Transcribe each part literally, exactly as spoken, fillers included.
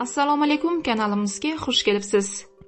Assalomu alaykum, kanalimizga xush kelibsiz.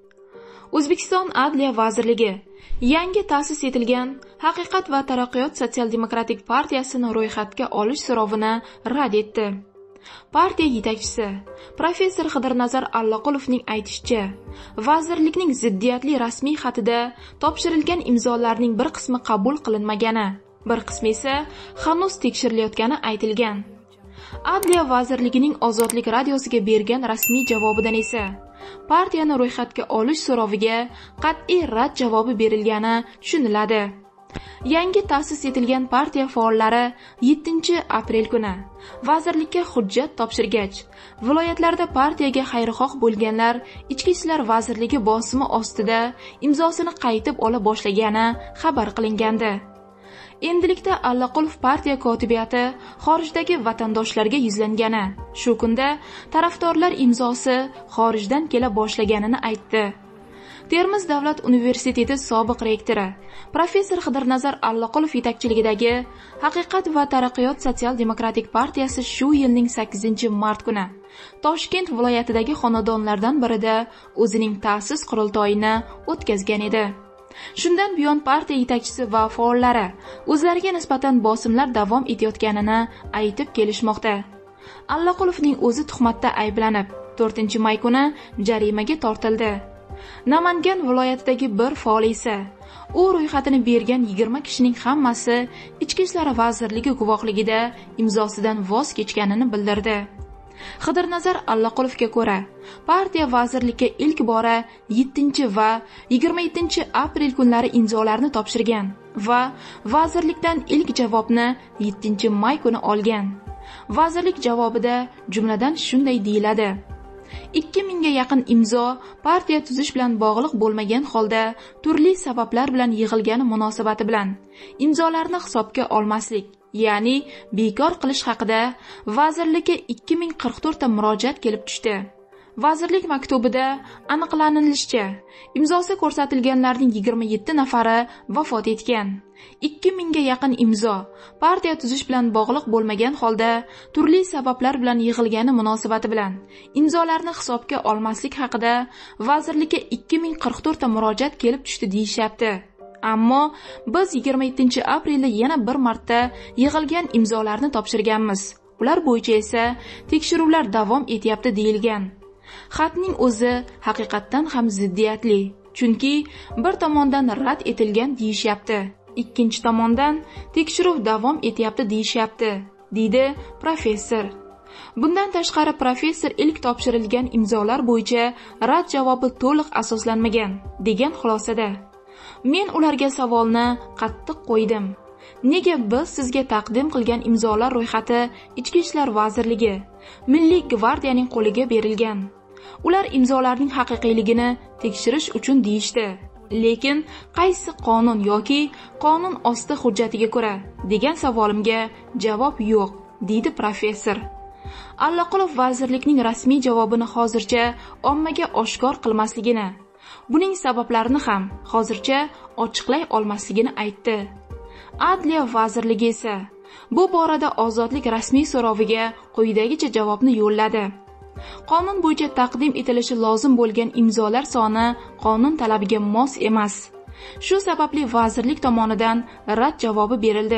O'zbekiston Adliya vazirligi yangi ta'sis etilgan Haqiqat va taraqqiyot sotsial-demokratik partiyasini ro'yxatga olish so'rovini rad etdi. Partiya yetakchisi professor Xidirnazar Alloqulovning aytishicha, vazirlikning ziddiyatli rasmiy xatida topshirilgan imzolarning bir qismi qabul qilinmagani, bir qismi esa hanuz tekshirilayotgani aytilgan. Adliya vazirligining Ozodlik radiosiga bergan rasmiy javobidan esa partiyani ro'yxatga olish so'roviga qat'iy rad javobi berilgani tushuniladi. Yangi ta'sis etilgan partiya faollari yettinchi aprel kuni vazirlikka hujjat topshirgach, viloyatlarda partiyaga xayrixoh bo'lganlar Ichki ishlar vazirligi bosimi ostida imzosini qaytib ola boshlagani xabar qilingandi. Endilikda Alloqulov partiya kotibiyati xorijdagi vatandoshlarga yuzlangani, shu kunda tarafdorlar imzosi xorijdan kela boshlaganini aytdi. Termiz davlat universiteti sobiq rektori professor Xidirnazar Alloqulov yetakchiligidagi Haqiqat va taraqqiyot sotsial-demokratik partiyasi shu yilning sakkizinchi mart kuni Toshkent viloyatidagi xonadonlardan birida o'zining ta'sis qurultoyini o'tkazgan edi. Shundan buyon partiya yetakchisi va faollari o'zlariga nisbatan bosimlar davom etayotganini aytib kelishmoqda. Alloqulovning o'zi tuhmatda ayblanib, to'rtinchi may kuni jarimaga tortildi. Namangan viloyatidagi bir faol esa u ro'yxatini bergan yigirma kishining hammasi Ichki ishlar vazirligi guvohligida imzosidan voz kechganini bildirdi. Xidirnazar Alloqulovga ko'ra, partiya vazirlikka ilk bora yettinchi va yigirma yettinchi aprel kunlari imzolarni topshirgan va vazirlikdan ilk javobni yettinchi may kuni olgan. Vazirlik javobida jumladan shunday deyiladi: ikki mingga yaqin imzo partiya tuzish bilan bog'liq bo'lmagan holda turli sabablar bilan yig'ilgani munosabati bilan imzolarni hisobga olmaslik, ya'ni bekor qilish haqida vazirlikka ikki ming qirq to'rt ta murojaat kelib tushdi. Vazirlik maktubida aniqlanilishicha, imzosi ko'rsatilganlarning yigirma yetti nafari vafot etgan. ikki mingga yaqin imzo partiya tuzish bilan bog'liq bo'lmagan holda turli sabablar bilan yig'ilgani munosabati bilan imzolarni hisobga olmaslik haqida vazirlikka ikki ming qirq to'rt ta murojaat kelib tushdi deyishyapti. Ammo biz yigirma yettinchi aprelda yana bir marta yig'ilgan imzolarni topshirganmiz. Ular bo'yicha esa tekshiruvlar davom etyapti deyilgan. Xatning o'zi haqiqatdan ham ziddiyatli, chunki bir tomondan rad etilgan deyishyapti, ikkinchi tomondan tekshiruv davom etyapti deyishyapti, deydi professor. Bundan tashqari professor ilk topshirilgan imzolar bo'yicha rad javobi to'liq asoslanmagan degan xulosada. Men ularga savolni qattiq qo'ydim. Nega biz sizga taqdim qilgan imzolar ro'yxati Ichki ishlar vazirligi, Milliy gvardiyaning qo'liga berilgan? Ular imzolarning haqiqiyligini tekshirish uchun deyishdi. Lekin qaysi qonun yoki qonun osti hujjatiga ko'ra degan savolimga javob yo'q, deydi professor. Alloqulov vazirlikning rasmiy javobini hozircha ommaga oshkor qilmasligini, buning sabablarini ham hozircha ochiqlay olmasligini aytdi. Adliya vazirligi esa bu borada Ozodlik rasmiy so'roviga quyidagicha javobni yo'lladi. Qonun bo'yicha taqdim etilishi lozim bo'lgan imzolar soni qonun talabiga mos emas. Shu sababli vazirlik tomonidan rad javobi berildi.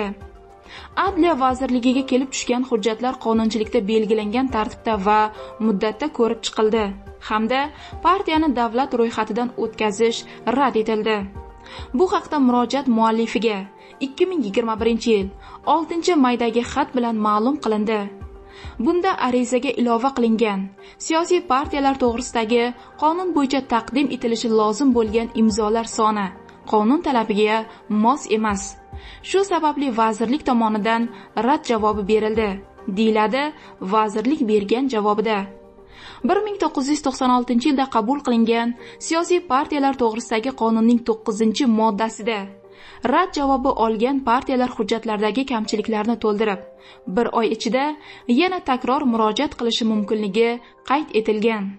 Adliya vazirligiga kelib tushgan hujjatlar qonunchilikda belgilangan tartibda va muddatda ko'rib chiqildi hamda partiyani davlat ro'yxatidan o'tkazish rad etildi. Bu haqda murojaat muallifiga ikki ming yigirma birinchi yil oltinchi maydagi xat bilan ma'lum qilindi. Bunda arizaga ilova qilingan siyosiy partiyalar to'g'risidagi qonun bo'yicha taqdim etilishi lozim bo'lgan imzolar soni qonun talabiga mos emas. Shu sababli vazirlik tomonidan rad javobi berildi, deyiladi vazirlik bergan javobida. bir ming to'qqiz yuz to'qson oltinchi yilda qabul qilingan siyosiy partiyalar to'g'risidagi qonunning to'qqizinchi moddasida rad javobi olgan partiyalar hujjatlardagi kamchiliklarni to'ldirib, bir oy ichida yana takror murojaat qilishi mumkinligi qayd etilgan.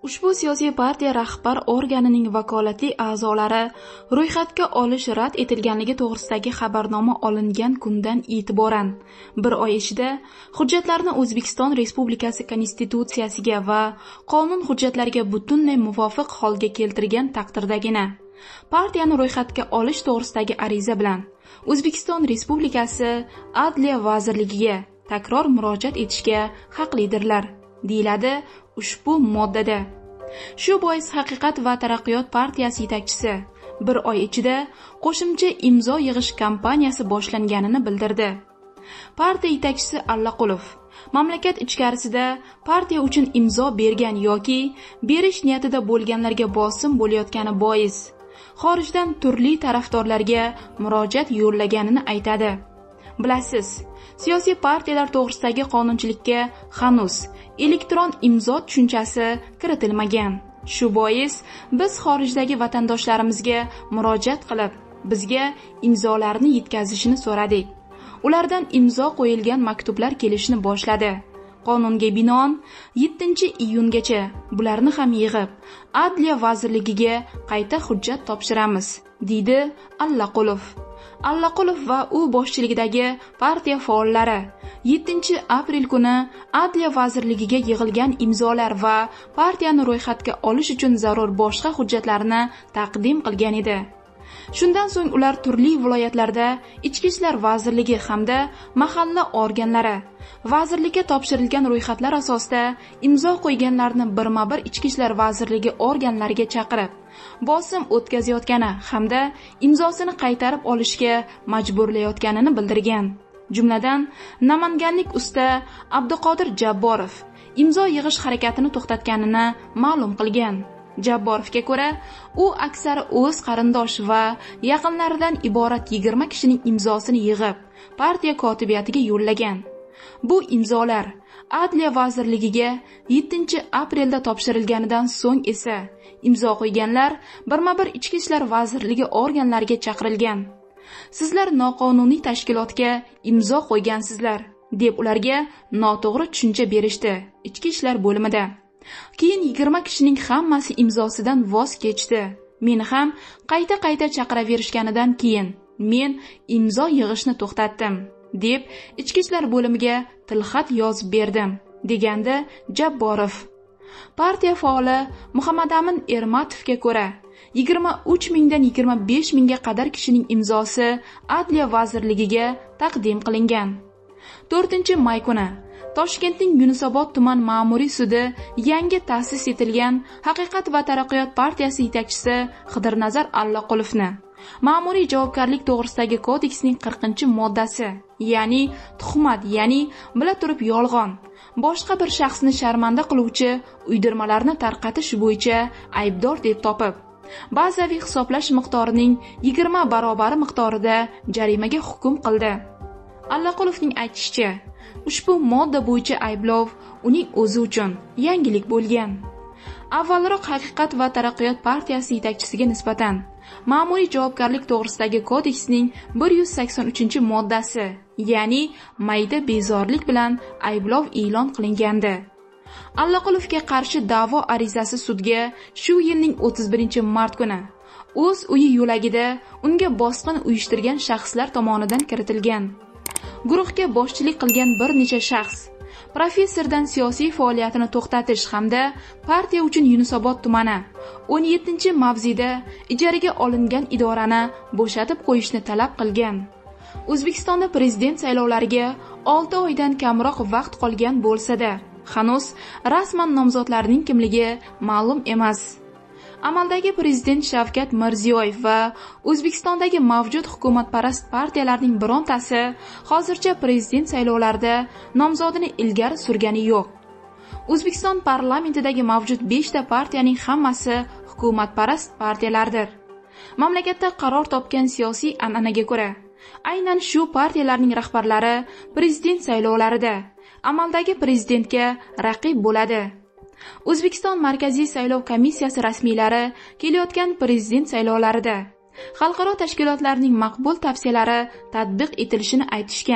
Ushbu siyosiy partiya rahbar organining vakolatli a'zolari ro'yxatga olish rad etilganligi to'g'risidagi xabarnoma olingan kundan e'tiboran bir oy ichida hujjatlarni O'zbekiston Respublikasi Konstitutsiyasiga va qonun hujjatlariga butunlay muvofiq holga keltirgan taqdirdagina partiyani ro'yxatga olish to'g'risidagi ariza bilan O'zbekiston Respublikasi Adliya vazirligiga takror murojaat etishga haqlidirlar, deyiladi ushbu moddada. Shu bois Haqiqat va taraqqiyot partiyasi yetakchisi bir oy ichida qo'shimcha imzo yig'ish kampaniyasi boshlanganini bildirdi. Partiya yetakchisi Allaqulov mamlakat ichkarisida partiya uchun imzo bergan yoki berish niyatida bo'lganlarga bosim bo'layotgani bois xorijdan turli tarafdorlarga murojaat yo'llaganini aytadi. Bilasiz, siyosiy partiyalar to'g'risidagi qonunchilikka hanuz elektron imzo tushunchasi kiritilmagan. Shu bois biz xorijdagi vatandoshlarimizga murojaat qilib, bizga imzolarni yetkazishini so'radik. Ulardan imzo qo'yilgan maktublar kelishni boshladi. Qonunga binoan yettinchi iyungacha bularni ham yig'ib, Adliya vazirligiga qayta hujjat topshiramiz, deydi Allaqulov. Allaqulov va u boshchiligidagi partiya faollari yettinchi aprel kuni Adliya vazirligiga yig'ilgan imzolar va partiyani ro'yxatga olish uchun zarur boshqa hujjatlarni taqdim qilgan edi. Shundan so'ng ular turli viloyatlarda Ichki ishlar vazirligi hamda mahalla organlari vazirlikka topshirilgan ro'yxatlar asosida imzo qo'yganlarni birma-bir Ichki ishlar vazirligi organlariga chaqirib, bosim o'tkazayotgani hamda imzosini qaytarib olishga majburlayotganini bildirgan. Jumladan, namanganlik usta Abduqodir Jabborov imzo yig'ish harakatini to'xtatganini ma'lum qilgan. Jabborovga ko'ra, u aksari o'z qarindosh va yaqinlaridan iborat yigirma kishining imzosini yig'ib, partiya kotibiyatiga yo'llagan. Bu imzolar Adliya vazirligiga yettinchi aprelda topshirilganidan so'ng esa imzo qo'yganlar birma-bir Ichki ishlar vazirligi organlariga chaqirilgan. Sizlar noqonuniy tashkilotga imzo qo'ygansizlar, deb ularga noto'g'ri tushuncha berishdi Ichki ishlar bo'limida. Keyin yigirma kishining hammasi imzosidan voz kechdi. Meni ham qayta-qayta chaqiraverishganidan keyin men imzo yig'ishni to'xtatdim, deb Ichki ishlar bo'limiga tilxat yozib berdim, degandi Jabborov. Partiya faoli Muhammadamin Ermatovga ko'ra, yigirma uch mingdan yigirma besh mingga qadar kishining imzosi Adliya vazirligiga taqdim qilingan. to'rtinchi may kuni Toshkentning Yunusobod tuman ma'muriy sudi yangi ta'sis etilgan Haqiqat va taraqqiyot partiyasi yetakchisi Xidirnazar Allaqulovni ma'muriy javobgarlik to'g'risidagi kodeksning qirqinchi moddasi, ya'ni tuhmat, ya'ni bila turib yolg'on, boshqa bir shaxsni sharmanda qiluvchi uydirmalarni tarqatish bo'yicha aybdor deb topib, bazaviy hisoblash miqdorining yigirma barobari miqdorida jarimaga hukm qildi. Allaqulovning aytishicha, ushbu modda bo'yicha ayblov uning o'zi uchun yangilik bo'lgan. Avvalroq Haqiqat va taraqqiyot partiyasi yetakchisiga nisbatan ma'muriy javobgarlik to'g'risidagi kodeksning bir yuz sakson uchinchi moddasi, ya'ni mayda bezorlik bilan ayblov e'lon qilingandi. Allaqulovga qarshi da'vo arizasi sudga shu yilning o'ttiz birinchi mart kuni o'z uyi yo'lagida unga bosqin uyushtirgan shaxslar tomonidan kiritilgan. Guruhga boshchilik qilgan bir necha shaxs professordan siyosiy faoliyatini to'xtatish hamda partiya uchun Yunusobod tumani o'n yettinchi mavzida ijaraga olingan idorani bo'shatib qo'yishni talab qilgan. O'zbekistonda prezident saylovlariga olti oydan kamroq vaqt qolgan bo'lsa-da, hanuz rasman nomzodlarning kimligi ma'lum emas. Amaldagi prezident Shavkat Mirziyoyev va O'zbekistondagi mavjud hukumatparast partiyalarning birontasi hozircha prezident saylovlarida nomzodini ilgari surgani yo'q. O'zbekiston parlamentidagi mavjud beshta partiyaning hammasi hukumatparast partiyalardir. Mamlakatda qaror topgan siyosiy an'anaga ko'ra, aynan shu partiyalarning rahbarlari prezident saylovlarida amaldagi prezidentga raqib bo'ladi. O'zbekiston Markaziy saylov komissiyasi rasmiylari kelayotgan prezident saylovlarida xalqaro tashkilotlarning maqbul tavsiyalari tatbiq etilishini aytishgan.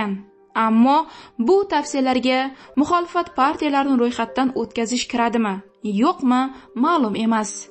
Ammo bu tavsiyalarga muxolifat partiyalarini ro'yxatdan o'tkazish kiradimi, yo'qmi, ma'lum emas.